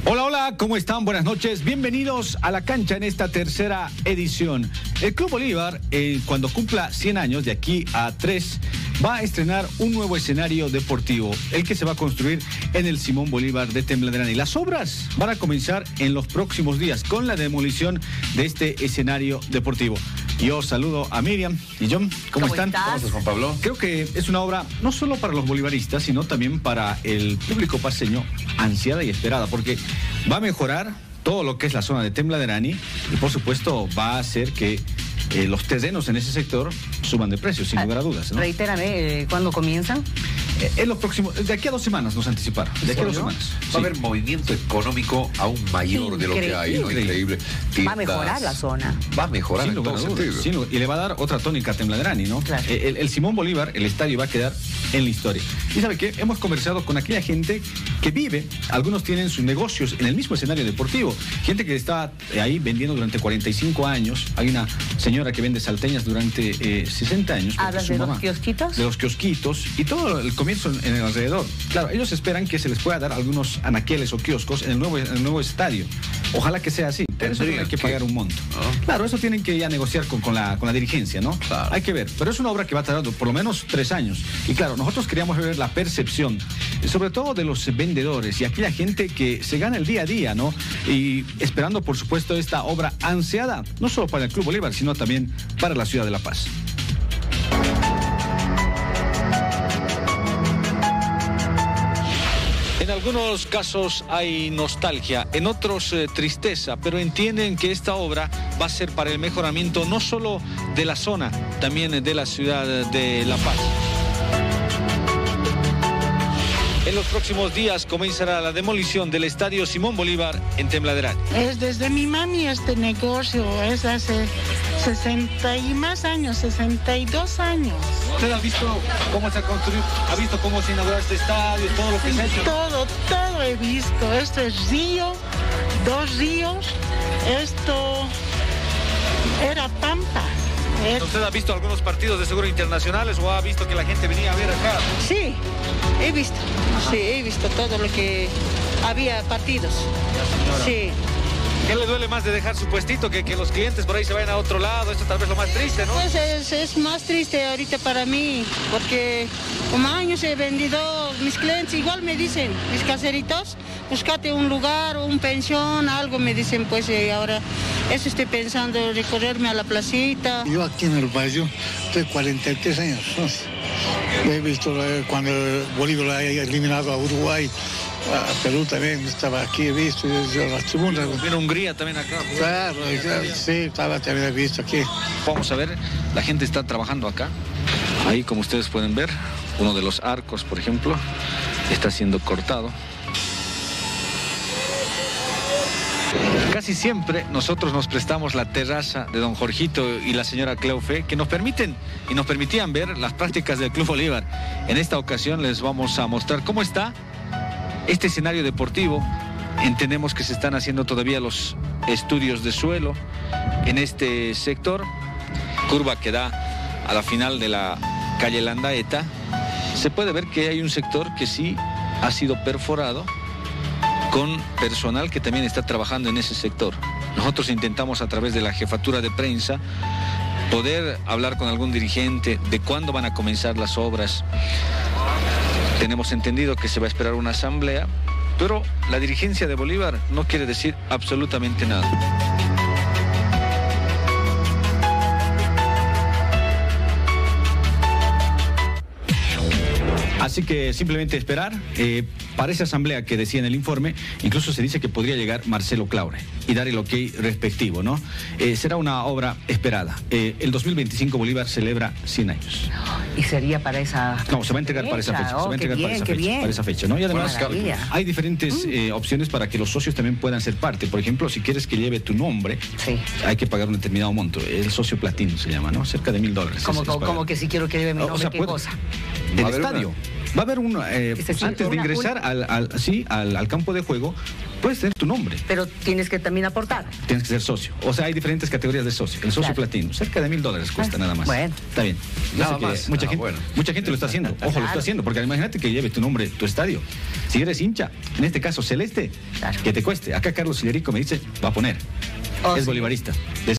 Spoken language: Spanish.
Hola, hola, ¿cómo están? Buenas noches. Bienvenidos a La Cancha en esta tercera edición. El Club Bolívar, cuando cumpla 100 años, de aquí a 3, va a estrenar un nuevo escenario deportivo, el que se va a construir en el Simón Bolívar de Tembladerani. Las obras van a comenzar en los próximos días con la demolición de este escenario deportivo. Yo saludo a Miriam y John. ¿Cómo están? ¿Cómo estás, Juan Pablo? Creo que es una obra no solo para los bolivaristas, sino también para el público paceño, ansiada y esperada, porque va a mejorar todo lo que es la zona de Tembladerani y por supuesto va a hacer que los terrenos en ese sector suban de precio, sin lugar a dudas, ¿no? Reitérame, ¿cuándo comienzan? En los próximos, de aquí a 2 semanas nos anticiparon. De aquí a 2 semanas. Va a haber movimiento económico aún mayor de lo que hay, ¿no? Increíble. Va a mejorar la zona. Va a mejorar sin en todo sentido. Y le va a dar otra tónica a Tembladerani, ¿no? Claro. El Simón Bolívar, el estadio, va a quedar en la historia. Y ¿sabe qué? Hemos conversado con aquella gente que vive, algunos tienen sus negocios en el mismo escenario deportivo. Gente que está ahí vendiendo durante 45 años. Hay una señora que vende salteñas durante 60 años. ¿Hablas de los kiosquitos? De los kiosquitos y todo el comienzo en el alrededor. Claro, ellos esperan que se les pueda dar algunos anaqueles o kioscos en el nuevo estadio. Ojalá que sea así. Pero eso tienen que pagar un monto. ¿No? Claro, eso tienen que ya negociar con la dirigencia, ¿no? Claro. Hay que ver. Pero es una obra que va a tardar por lo menos 3 años. Y claro, nosotros queríamos ver la percepción, sobre todo de los vendedores y aquella gente que se gana el día a día, ¿no? Y esperando, por supuesto, esta obra ansiada, no solo para el Club Bolívar, sino también para la ciudad de La Paz. En algunos casos hay nostalgia, en otros tristeza, pero entienden que esta obra va a ser para el mejoramiento no solo de la zona, también de la ciudad de La Paz. En los próximos días comenzará la demolición del estadio Simón Bolívar en Tembladerani. Es desde mi mami este negocio, es hace 60 y más años, 62 años. ¿Usted ha visto cómo se ha construido, ha visto cómo se inauguró este estadio, todo lo que se ha hecho? Todo he visto. Esto es río, 2 ríos, esto era pampa. ¿Usted ha visto algunos partidos de seguro internacionales o ha visto que la gente venía a ver acá? Sí, he visto. Ajá. Sí, he visto todo lo que había partidos. Sí. ¿Qué le duele más de dejar su puestito que los clientes por ahí se vayan a otro lado? Esto tal vez lo más triste, ¿no? Pues es más triste ahorita para mí, porque como años he vendido, mis clientes igual me dicen, mis caseritos, búscate un lugar o un pensión, algo me dicen, pues ahora eso estoy pensando, recorrerme a la placita. Yo aquí en el barrio estoy 43 años, ¿no? He visto cuando Bolívar ha eliminado a Uruguay, a Perú también, estaba aquí, he visto, las tribunas. Vino Hungría también acá. Claro, sí, también he visto aquí. Vamos a ver, la gente está trabajando acá. Ahí, como ustedes pueden ver, uno de los arcos, por ejemplo, está siendo cortado. Casi siempre nosotros nos prestamos la terraza de don Jorgito y la señora Cleufe, que nos permiten y nos permitían ver las prácticas del Club Bolívar. En esta ocasión les vamos a mostrar cómo está este escenario deportivo. Entendemos que se están haciendo todavía los estudios de suelo en este sector, curva que da a la final de la calle Landaeta. Se puede ver que hay un sector que sí ha sido perforado, con personal que también está trabajando en ese sector. Nosotros intentamos a través de la jefatura de prensa poder hablar con algún dirigente de cuándo van a comenzar las obras. Tenemos entendido que se va a esperar una asamblea, pero la dirigencia de Bolívar no quiere decir absolutamente nada. Así que simplemente esperar. Para esa asamblea que decía en el informe, incluso se dice que podría llegar Marcelo Claure y dar el ok respectivo, ¿no? Será una obra esperada. El 2025 Bolívar celebra 100 años. ¿Y sería para esa No, se va a entregar para esa fecha. Se va a entregar para esa fecha, ¿no? Y además hay diferentes opciones para que los socios también puedan ser parte. Por ejemplo, si quieres que lleve tu nombre, sí, hay que pagar un determinado monto. El socio platino se llama, ¿no? Cerca de $1000. Como que si quiero que lleve mi nombre, ¿qué cosa? Del estadio. Va a haber un... Es decir, antes de ingresar al campo de juego, puedes tener tu nombre. Pero tienes que también aportar. Tienes que ser socio. O sea, hay diferentes categorías de socio. El socio Claro. platino, cerca de $1,000 cuesta nada más. Bueno. Está bien. Yo Nada sé que más. Mucha, gente, Bueno. mucha gente lo está haciendo. Ojo, lo Claro. está haciendo. Porque imagínate que lleve tu nombre, tu estadio. Si eres hincha, en este caso celeste, Claro. que te cueste. Acá Carlos Federico me dice, va a poner. Oh, es sí. bolivarista.